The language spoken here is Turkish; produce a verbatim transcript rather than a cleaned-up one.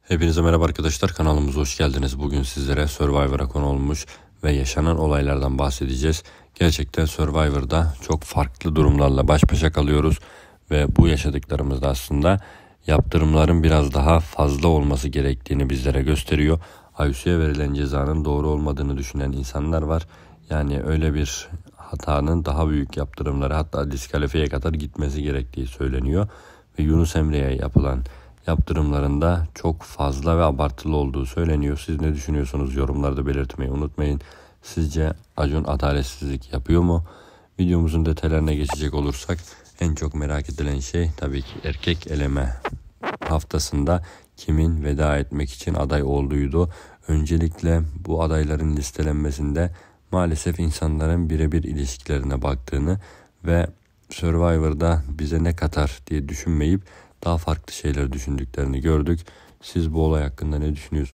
Hepinize merhaba arkadaşlar, kanalımıza hoş geldiniz. Bugün sizlere Survivor'a konu olmuş ve yaşanan olaylardan bahsedeceğiz. Gerçekten Survivor'da çok farklı durumlarla baş başa kalıyoruz ve bu yaşadıklarımızda aslında yaptırımların biraz daha fazla olması gerektiğini bizlere gösteriyor. Ayşe'ye verilen cezanın doğru olmadığını düşünen insanlar var. Yani öyle bir hatanın daha büyük yaptırımları, hatta diskalifiye kadar gitmesi gerektiği söyleniyor. Ve Yunus Emre'ye yapılan yaptırımlarında çok fazla ve abartılı olduğu söyleniyor. Siz ne düşünüyorsunuz? Yorumlarda belirtmeyi unutmayın. Sizce Acun adaletsizlik yapıyor mu? Videomuzun detaylarına geçecek olursak en çok merak edilen şey tabii ki erkek eleme haftasında kimin veda etmek için aday olduğuydu. Öncelikle bu adayların listelenmesinde maalesef insanların birebir ilişkilerine baktığını ve Survivor'da bize ne katar diye düşünmeyip daha farklı şeyler düşündüklerini gördük. Siz bu olay hakkında ne düşünüyorsunuz?